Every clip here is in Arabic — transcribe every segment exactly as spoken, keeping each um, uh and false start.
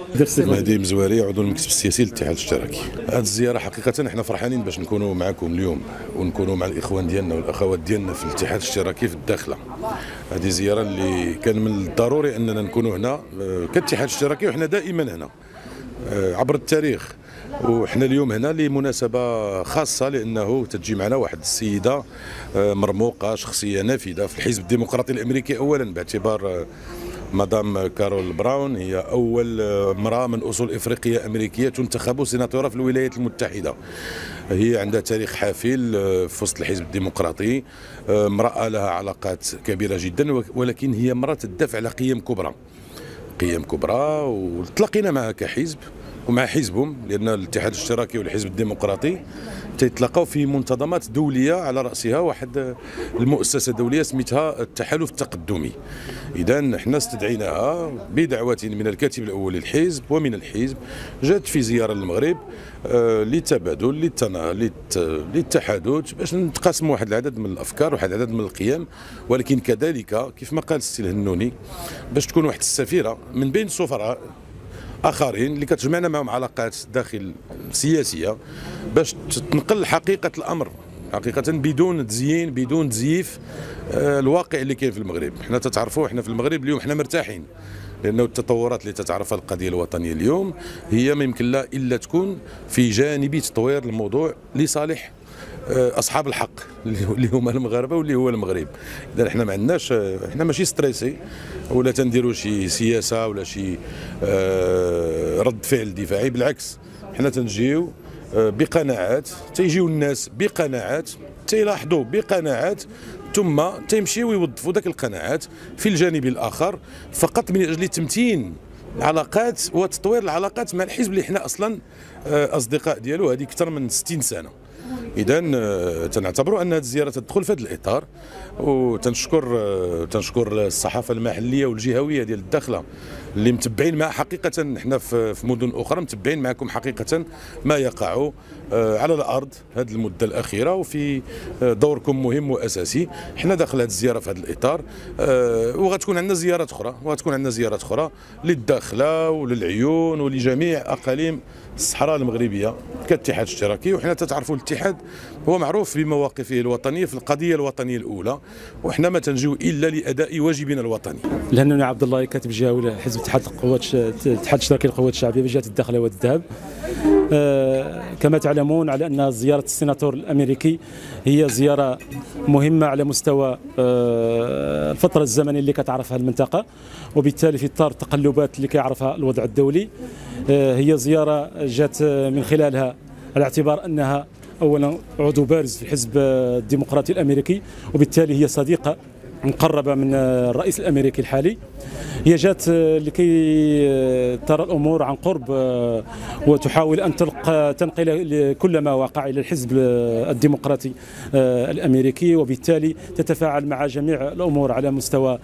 مهدي مزواري، عضو المكتب السياسي للاتحاد الاشتراكي. هذه الزياره حقيقه احنا فرحانين باش نكونوا معكم اليوم ونكونوا مع الاخوان ديالنا والاخوات ديالنا في الاتحاد الاشتراكي في الداخله. هذه زياره اللي كان من الضروري اننا نكونوا هنا كاتحاد اشتراكي، وحنا دائما هنا عبر التاريخ، وحنا اليوم هنا لمناسبه خاصه لانه تجي معنا واحد السيده مرموقه، شخصيه نافذه في الحزب الديمقراطي الامريكي اولا، باعتبار مدام كارول براون هي اول امراه من اصول افريقيه امريكيه تنتخب سيناتوره في الولايات المتحده. هي عندها تاريخ حافل في وسط الحزب الديمقراطي، امراه لها علاقات كبيره جدا، ولكن هي امراه تدافع على قيم كبرى قيم كبرى وتلاقينا معها كحزب ومع حزبهم، لان الاتحاد الاشتراكي والحزب الديمقراطي تيتلاقاو في منتظمات دوليه، على راسها واحد المؤسسه دوليه سميتها التحالف التقدمي. اذا حنا استدعيناها بدعوه من الكاتب الاول للحزب ومن الحزب، جات في زياره للمغرب آه للتبادل للتحدث باش نتقاسموا واحد العدد من الافكار وواحد العدد من القيم، ولكن كذلك كيف ما قال السي الهنوني باش تكون واحد السفيره من بين سفراء اخرين اللي كتجمعنا معهم علاقات داخل سياسيه، باش تنقل حقيقه الامر حقيقه بدون تزيين بدون تزييف آه الواقع اللي كاين في المغرب. حنا تتعرفوا احنا في المغرب اليوم حنا مرتاحين، لانه التطورات اللي تتعرفها القضيه الوطنيه اليوم هي ما يمكن لها الا تكون في جانب تطوير الموضوع لصالح اصحاب الحق اللي هما المغاربه واللي هو المغرب. اذا احنا ما عندناش، احنا ماشي ستريسي ولا تنديروا شي سياسه ولا شي رد فعل دفاعي، بالعكس احنا تنجيو بقناعات، تيجيو الناس بقناعات، تيلاحظوا بقناعات، ثم تيمشيو يوظفوا ذاك القناعات في الجانب الاخر فقط من اجل تمتين العلاقات وتطوير العلاقات مع الحزب اللي احنا اصلا اصدقاء ديالو هذه اكثر من ستين سنه. اذا تنعتبروا ان هذه الزياره تدخل في هذا الاطار، وتنشكر تنشكر الصحافه المحليه والجهويه ديال الداخله اللي متبعين مع حقيقه. احنا في مدن اخرى متبعين معكم حقيقه ما يقع على الارض هذه المده الاخيره، وفي دوركم مهم واساسي. احنا داخل هذه الزياره في هذا الاطار، وغتكون عندنا زيارات اخرى وغتكون عندنا زيارات اخرى للداخله وللعيون ولجميع اقاليم الصحراء المغربيه كاتحاد اشتراكي. وحنا تتعرفوا الاتحاد هو معروف بمواقفه الوطنيه في القضيه الوطنيه الاولى، وحنا ما تنجيو الا لاداء واجبنا الوطني. الهنوني عبد الله، كاتب جهوي حزب اتحاد القوات الاتحاد الاشتراكي للقوات الشعبيه بجهه الداخله والذهب. آه كما تعلمون على ان زياره السيناتور الامريكي هي زياره مهمه على مستوى آه الفتره الزمنيه اللي كتعرفها المنطقه، وبالتالي في اطار التقلبات اللي كيعرفها الوضع الدولي. آه هي زياره جات من خلالها على اعتبار انها اولا عضو بارز في الحزب الديمقراطي الامريكي، وبالتالي هي صديقه مقربه من الرئيس الامريكي الحالي. هي جات لكي ترى الامور عن قرب وتحاول ان تلقى تنقل كل ما وقع الى الحزب الديمقراطي الامريكي، وبالتالي تتفاعل مع جميع الامور على مستوى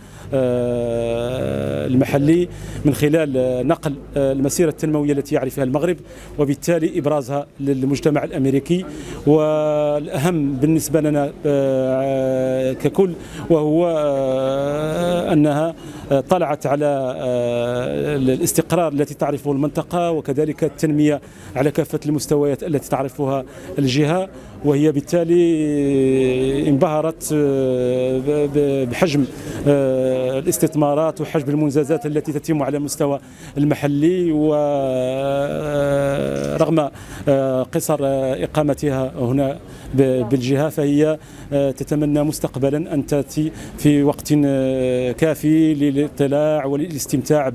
المحلي من خلال نقل المسيره التنمويه التي يعرفها المغرب، وبالتالي ابرازها للمجتمع الامريكي. والاهم بالنسبه لنا ككل وهو انها طلعت على الاستقرار التي تعرفه المنطقه، وكذلك التنميه على كافه المستويات التي تعرفها الجهه، وهي بالتالي انبهرت بحجم الاستثمارات وحجم المنجزات التي تتم على المستوى المحلي. ورغم قصر اقامتها هنا بالجهه فهي تتمنى مستقبلا ان تاتي في وقت كافي للاطلاع والاستمتاع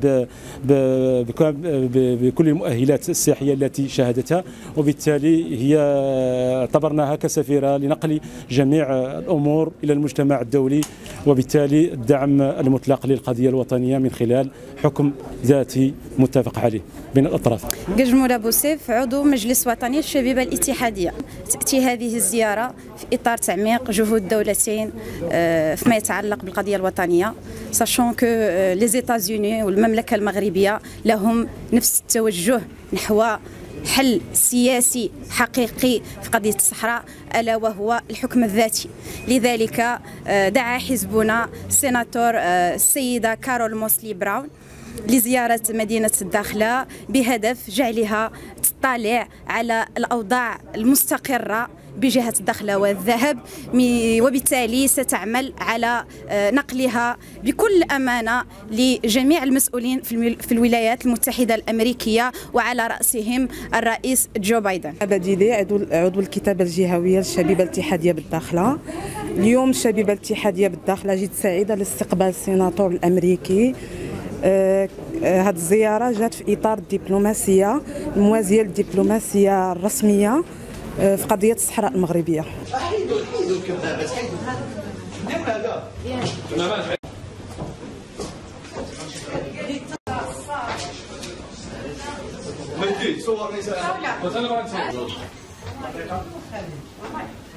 بكل المؤهلات السياحيه التي شاهدتها، وبالتالي هي اعتبرناها كسفيره لنقل جميع الامور الى المجتمع الدولي، وبالتالي الدعم المطلق للقضيه الوطنيه من خلال حكم ذاتي متفق عليه بين الاطراف. قجموله بوسيف، عضو مجلس وطني الشبيبه الاتحاديه. تاتي هذه الزياره في اطار تعميق جهود الدولتين فيما يتعلق بالقضيه الوطنيه، ساشون كو لي زيتازوني والمملكه المغربيه لهم نفس التوجه نحو حل سياسي حقيقي في قضية الصحراء، ألا وهو الحكم الذاتي. لذلك دعا حزبنا السيناتور السيدة كارول موسلي براون لزيارة مدينة الداخلة بهدف جعلها تطلع على الأوضاع المستقرة بجهة الداخلة والذهب، وبالتالي ستعمل على نقلها بكل أمانة لجميع المسؤولين في الولايات المتحدة الأمريكية وعلى رأسهم الرئيس جو بايدن. بديلي عضو عضو الكتابة الجهوية للشبيبة الاتحادية بالداخلة. اليوم الشبيبة الاتحادية بالداخلة جد سعيدة لاستقبال السيناتور الأمريكي. هذه آه الزيارة جات في إطار الدبلوماسية الموازية للدبلوماسية الرسمية آه في قضية الصحراء المغربية. حيدوا حيدوا الكذابات، حيدوا ندير هذا. ما يدير صورني.